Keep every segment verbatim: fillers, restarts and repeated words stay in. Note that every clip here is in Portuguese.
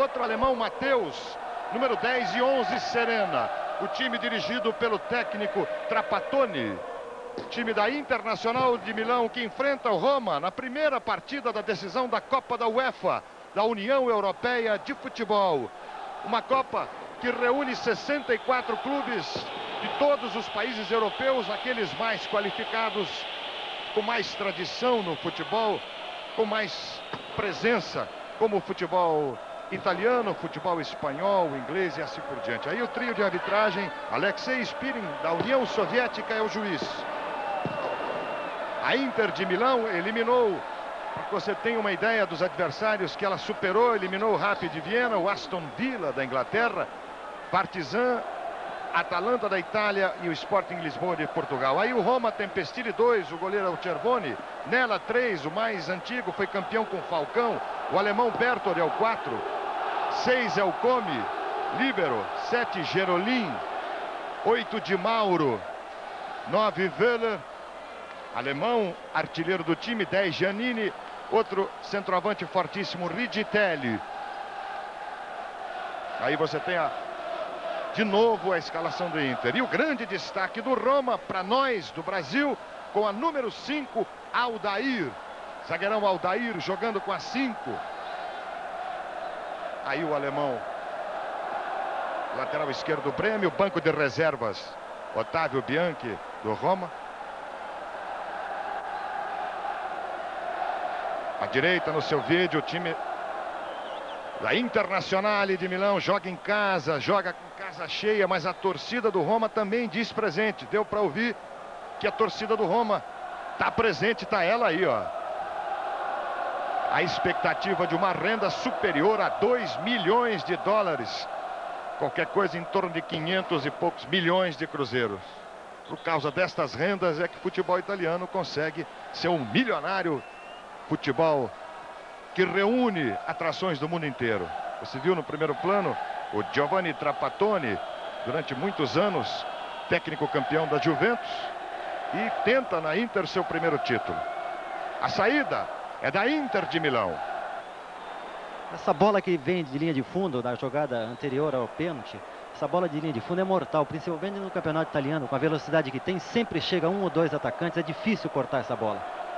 Outro alemão, Matheus, número dez e onze, Serena. O time dirigido pelo técnico Trapattoni. Time da Internacional de Milão que enfrenta o Roma na primeira partida da decisão da Copa da UEFA, da União Europeia de Futebol. Uma Copa que reúne sessenta e quatro clubes de todos os países europeus, aqueles mais qualificados, com mais tradição no futebol, com mais presença, como o futebol italiano, futebol espanhol, inglês e assim por diante. Aí o trio de arbitragem, Alexei Spirin, da União Soviética, é o juiz. A Inter de Milão eliminou, para que você tenha uma ideia dos adversários que ela superou, eliminou o Rapid de Viena, o Aston Villa da Inglaterra, Partizan, Atalanta da Itália e o Sporting Lisboa de Portugal. Aí o Roma Tempestini dois, o goleiro é o Cervoni, Nella três, o mais antigo, foi campeão com Falcão, o alemão Bertoli é o quatro, seis é o Come, Líbero, sete Gerolin, oito Di Mauro, nove Wöhler, alemão, artilheiro do time, dez Giannini, outro centroavante fortíssimo, Rigitelli. Aí você tem a, de novo a escalação do Inter. E o grande destaque do Roma, para nós do Brasil, com a número cinco, Aldair. Zagueirão Aldair jogando com a cinco. Aí o alemão, lateral esquerdo do Brêmio, banco de reservas, Otávio Bianchi do Roma. À direita no seu vídeo, o time da Internazionale de Milão joga em casa, joga com casa cheia, mas a torcida do Roma também diz presente. Deu para ouvir que a torcida do Roma está presente, está ela aí, ó. A expectativa de uma renda superior a dois milhões de dólares. Qualquer coisa em torno de quinhentos e poucos milhões de cruzeiros. Por causa destas rendas é que o futebol italiano consegue ser um milionário futebol que reúne atrações do mundo inteiro. Você viu no primeiro plano o Giovanni Trapattoni, durante muitos anos técnico campeão da Juventus, e tenta na Inter seu primeiro título. A saída é da Inter de Milão. Essa bola que vem de linha de fundo, da jogada anterior ao pênalti, essa bola de linha de fundo é mortal, principalmente no campeonato italiano, com a velocidade que tem, sempre chega um ou dois atacantes, é difícil cortar essa bola.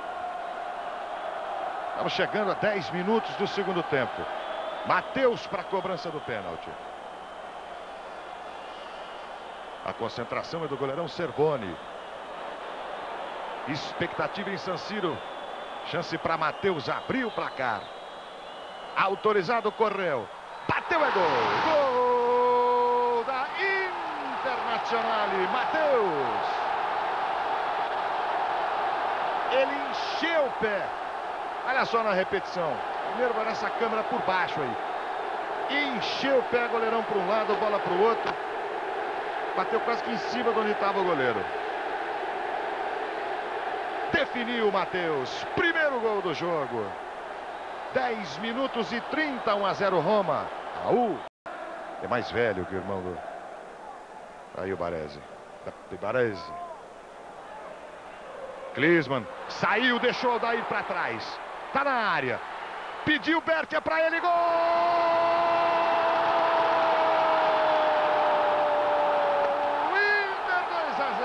Estamos chegando a dez minutos do segundo tempo. Matheus para a cobrança do pênalti. A concentração é do goleirão Cervoni. Expectativa em San Siro. Chance para Matheus abrir o placar. Autorizado, correu. Bateu, é gol. Gol da Internazionale. Matheus. Ele encheu o pé. Olha só na repetição. Primeiro vai nessa câmera por baixo aí. Encheu o pé, goleirão para um lado, bola para o outro. Bateu quase que em cima de onde estava o goleiro. Definiu o Matheus. Primeiro gol do jogo. dez minutos e trinta, um a zero Roma. Raul é mais velho que o irmão do... Aí o Baresi. De Baresi. Klinsmann saiu, deixou o Aldair para trás. Tá na área. Pediu Berti, é para ele. Gol! Inter dois a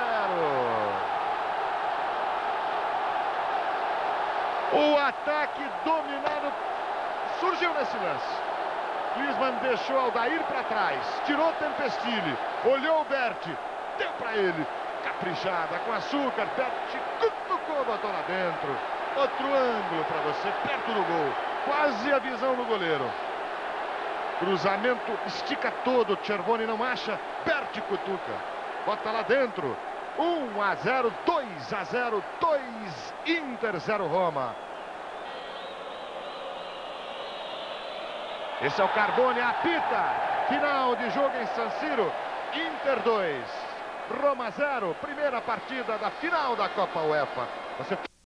zero. O ataque dominado surgiu nesse lance. Klinsmann deixou o Aldair para trás. Tirou Tempestini. Olhou o Berti. Deu para ele. Caprichada com açúcar. Berti cutucou, botou lá dentro. Outro ângulo para você, perto do gol. Quase a visão do goleiro. Cruzamento, estica todo. Cervoni não acha. Berti cutuca. Bota lá dentro. um a zero, dois a zero, dois Inter, zero Roma. Esse é o Carbone, apita. Final de jogo em San Siro. Inter dois, Roma zero. Primeira partida da final da Copa UEFA. Você